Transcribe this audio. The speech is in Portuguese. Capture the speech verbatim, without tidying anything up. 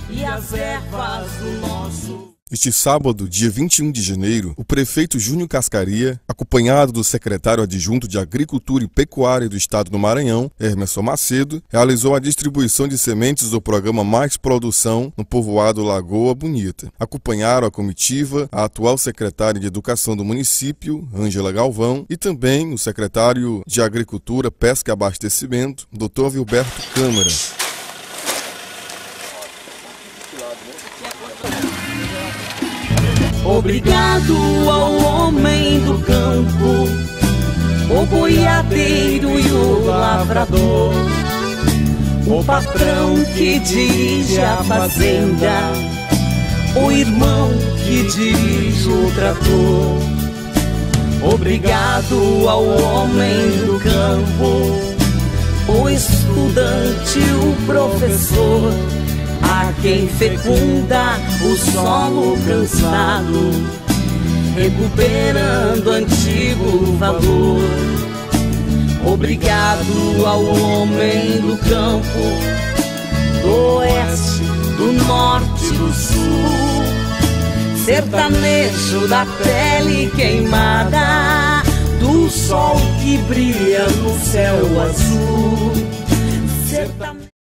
e as ervas do nosso... Este sábado, dia vinte e um de janeiro, o prefeito Júnior Cascaria, acompanhado do secretário adjunto de Agricultura e Pecuária do Estado do Maranhão, Hermeson Macedo, realizou a distribuição de sementes do programa Mais Produção no povoado Lagoa Bonita. Acompanharam a comitiva a atual secretária de Educação do município, Ângela Galvão, e também o secretário de Agricultura, Pesca e Abastecimento, doutor Vilberto Câmara. Obrigado ao homem do campo, o boiadeiro e o lavrador, o patrão que dirige a fazenda, o irmão que dirige o trator. Obrigado ao homem do campo, o estudante, o professor, a quem fecunda o solo cansado, recuperando antigo valor. Obrigado ao homem do campo, do oeste, do norte, do sul, sertanejo da pele queimada, do sol que brilha no céu azul. Sertanejo